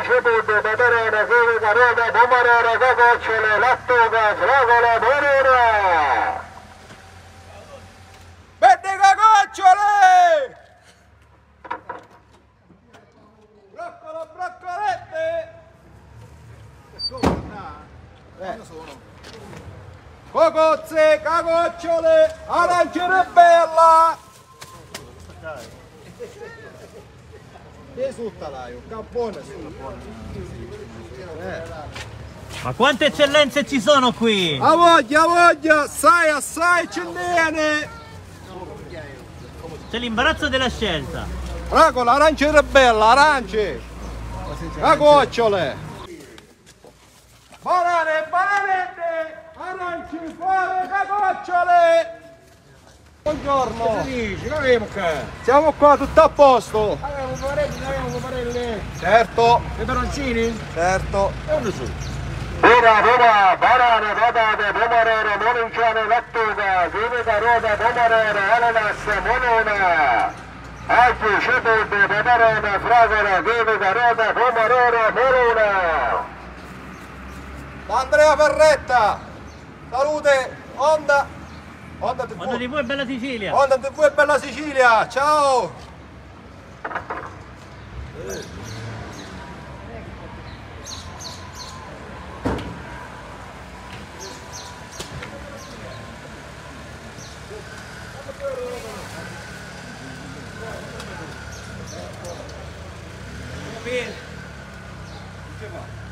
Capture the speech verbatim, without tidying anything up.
cipolle, peperone, semi, carote, pomodoro, cococciole, lattuga, fragole, morena! Vedi cococciole! Broccolo, broccolette! Eh. Cocozze, cacocciole, arancione bella! Risulta un cappone Ma quante eccellenze ci sono qui? A voglia, a voglia, assai, assai ce ne. C'è l'imbarazzo della scelta. Fragola, arancione bella, arance, cacocciole, banane, bananette, arance, fuori, cacocciole. Buongiorno. Cosa dici? Non abbiamo qua. Siamo qua, tutto a posto. Avevamo parecchi, ne avevamo parecchi. Certo. Peperoncini? Certo. E uno su. Ora, ora, banane, patate, pomodoro, morinciane, lattuga, semi, carote, pomodoro, ananas, monona, aglio, cipolle, peperone, fragole, semi, carote, pomodoro, morona! Andrea Ferretta. Salute, Onda. Onda tivù. Onda tivù e Bella Sicilia. Onda tivù e Bella Sicilia. Ciao. Bene.